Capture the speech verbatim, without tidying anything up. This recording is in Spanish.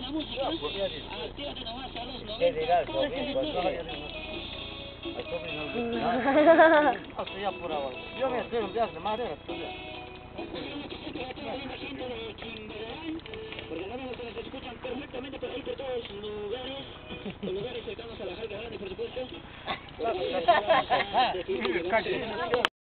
la música. Actívate nomás a los ¿Qué dirá el noventa. sobrino? Pues no, el sobrino no dice nada. No estoy apurado. Yo me estoy un viaje de madera. Porque no nos escuchan perfectamente por ahí por todos los lugares, los lugares cercanos a la Jarca Grande, por supuesto.